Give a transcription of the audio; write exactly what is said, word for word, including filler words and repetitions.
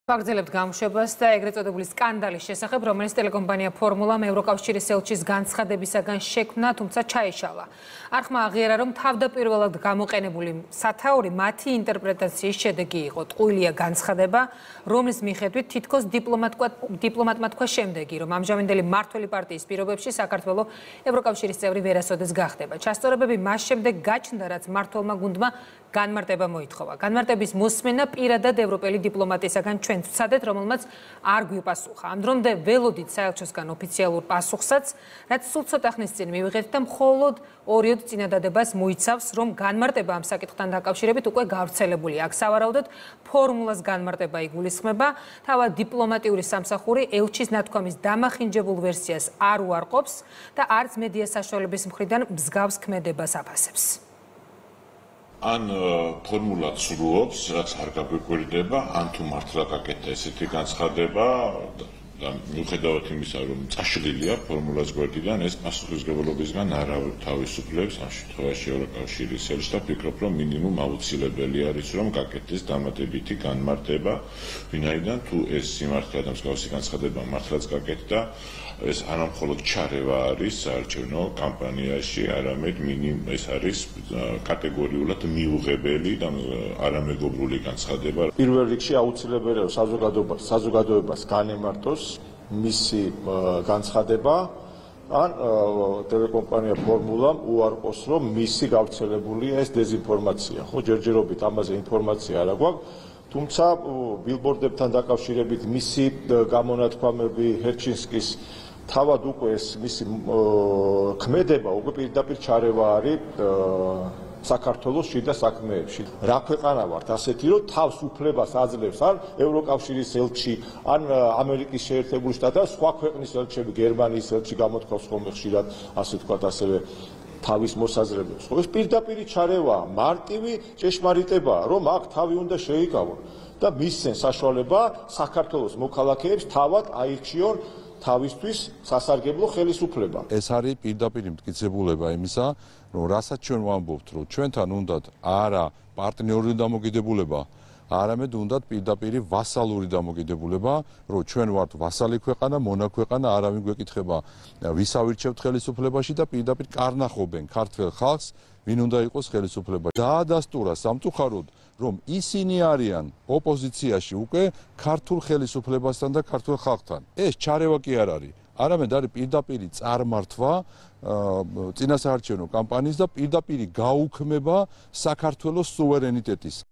ვაგრძელებთ გამოშვებას და ეგრეთ წოდებული სკანდალის შესახებ, რომელიც ტელეკომპანია ფორმულამ ევროკავშირის ელჩის განცხადებისაგან შექმნა, თუმცა ჩაიშალა. არხმა აღიარა, რომ თავდაპირველად გამოყენებული სათაური მათი ინტერპრეტაციის შედეგი იყო. ტყუილია განცხადება, რომლის მიხედვით თითქოს დიპლომატმა თქვა შემდეგი, რომ ამჟამინდელი მმართველი პარტიის პირობებში საქართველო ევროკავშირის წევრი ვერასოდეს გახდება. ჩასწორებები მას შემდეგ გაჩნდა, რაც მმართველმა გუნდმა განმარტება მოითხოვა. განმარტების მოსმენა პირადად ევროპელი დიპლომატისაგან ჩვენ ვცადეთ, რომელმაც არ გვიპასუხა. ამ დრომდე ველოდით საელჩოსგან ოფიციალურ პასუხსაც, რაც სულ ცოტა ხნის წინ მივიღეთ და მხოლოდ ორიოდ წინადადებას მოიცავს, რომ განმარტება ამ საკითხთან დაკავშირებით უკვე გავრცელებული. აქ სავარაუდოდ ფორმულას განმარტება იგულისხმება. თავად დიპლომატიური სამსახური ელჩის ნათქვამის დამახინჯებულ ვერსიას არ უარყოფს და არც მედია საშუალების მხრიდან მსგავს ქმედებას აფასებს. ან ფორმულად სრულობს, რაც არ გაგვეკვირდება, ან თუ მართლა გაკეთდა ესეთი განცხადება და მიუხედავად იმისა, რომ წაშლილია ფორმულას გვერდიდან, ეს პასუხისმგებლობისგან არ თავისუფლებს ამ შემთხვევაში ევროკავშირის ელჩს და ვფიქრობ, რომ მინიმუმ აუცილებელი არის, რომ გაკეთდეს დამატებითი განმარტება, ვინაიდან თუ ეს სიმართლე და მსგავსი განცხადება მართლაც გაკეთდა, ეს არა მხოლოდ ჩარევა არის საარჩევნო კამპანიაში, არამედ მინიმუმ ეს არის კატეგორიულად მიუღებელი და არამეგობრული განცხადება. პირველ რიგში აუცილებელია, რომ საზოგადოებას საზოგადოებას განემართოს მისი განცხადება, ან ტელეკომპანია ფორმულამ უარყოს, რომ მისი გავრცელებულია ეს დეზინფორმაცია. ხო, ჯერჯერობით ამაზე ინფორმაცია არ აქვს. თუმცა ბილბორდებთან დაკავშირებით მისი გამონათქვამები ჰერჩინსკის თავად უკვე ეს მისი ქმედება უკვე პირდაპირ ჩარევა არის საქართველოს შიდა საქმეებში. რა ქვეყანა ვართ ასეთი, რომ თავს უფლებას აძლევს ან ევროკავშირის ელჩი, ან ამერიკის შეერთებული შტატები, სხვა ქვეყნის ელჩები, გერმანიის ელჩი გამოთქვავს ხოლმე ხშირად, ასე ვთქვათ, ასევე თავის მოსაზრებებს. ეს პირდაპირ ჩარევაა, მარტივი ჭეშმარიტებაა, რომ აქ თავი უნდა შეიკავონ და მისცენ საშუალება საქართველოს მოქალაქეებს თავად აირჩიონ თავისთვის სასარგებლო ხელისუფლება. ეს არის პირდაპირ მტკიცებულება იმისა, რომ რასაც ჩვენ ვამბობთ, რომ ჩვენთან უნდათ არა პარტნიორული დამოკიდებულება, არამედ უნდათ პირდაპირ ვასალური დამოკიდებულება, რომ ჩვენ ვართ ვასალი ქვეყანა, მონა ქვეყანა, არავინ გვეკითხება ვის ავირჩევთ ხელისუფლებაში და პირდაპირ კარნახობენ ქართველ ხალხს, ვინ უნდა იყოს ხელისუფლებაში. დაადასტურა სამწუხაროდ, რომ ისინი არიან ოპოზიციაში უკვე ქართულ ხელისუფლებასთან და ქართულ ხალხთან. ეს ჩარევა კი არ არის, არამედ არის პირდაპირ წარმართვა წინასაარჩევნო კამპანიის და პირდაპირ გაუქმება საქართველოს სუვერენიტეტის.